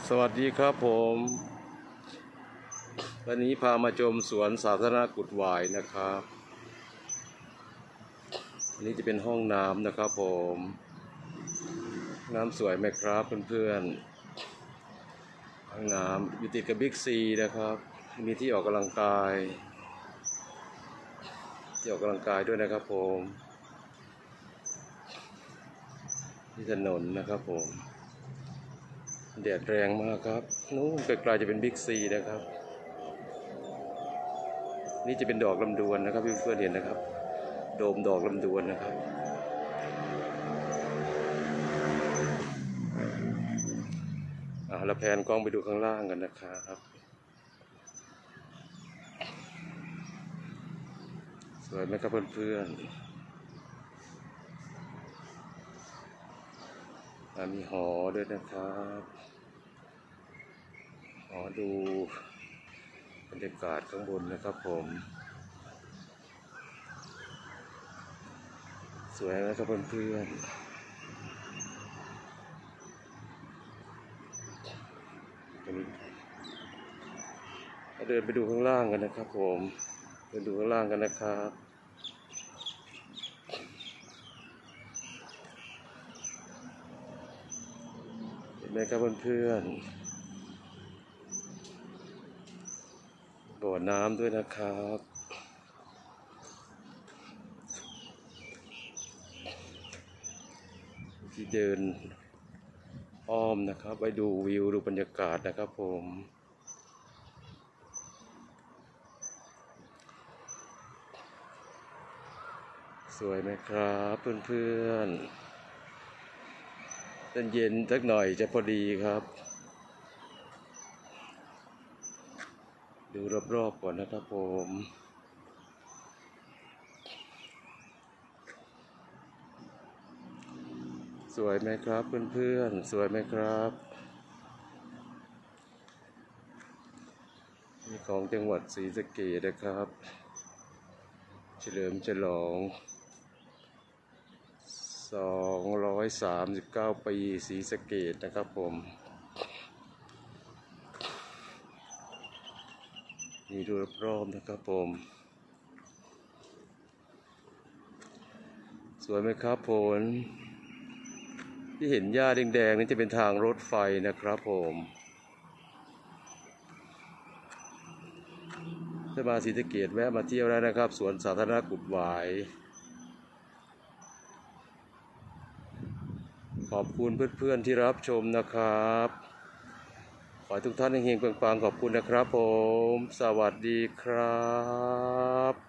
สวัสดีครับผมวันนี้พามาชมสวนสาธารณะกุดหวายนะครับอันนี้จะเป็นห้องน้ำนะครับผมน้ำสวยไหมครับเพื่อนๆห้องน้ำอยู่ติดกับบิ๊กซีนะครับมีที่ออกกำลังกายด้วยนะครับผมที่ถนนนะครับผมแดดแรงมากครับนู้นไกลๆจะเป็นบิ๊กซีนะครับนี่จะเป็นดอกลำดวนนะครับเพื่อนๆเห็นนะครับโดมดอกลำดวนนะครับเราแพนกล้องไปดูข้างล่างกันนะครับสวยไหมครับเพื่อนๆมีหอด้วยนะครับหอดูบรรยากาศข้างบนนะครับผมสวยนะครับเพื่อนๆเดินไปดูข้างล่างกันนะครับผมเดินดูข้างล่างกันนะครับเห็นไหมครับเพื่อนๆบ่อน้ำด้วยนะครับที่เดินอ้อมนะครับไปดูวิวดูบรรยากาศนะครับผมสวยไหมครับเพื่อนๆเย็นสักหน่อยจะพอดีครับดูรอบๆก่อนนะครับผมสวยไหมครับเพื่อนๆสวยไหมครับนี่ของจังหวัดศรีสะเกษนะครับเฉลิมฉลอง239 ปีศรีสะเกษนะครับผมนี่ดูรอบๆนะครับผมสวยไหมครับผมที่เห็นหญ้าแดงๆนี่จะเป็นทางรถไฟนะครับผมถ้ามาศรีสะเกษแวะมาเที่ยวได้นะครับสวนสาธารณะกุดหวายขอบคุณเพื่อนๆที่รับชมนะครับขอให้ทุกท่านเฮงๆปังๆขอบคุณนะครับผมสวัสดีครับ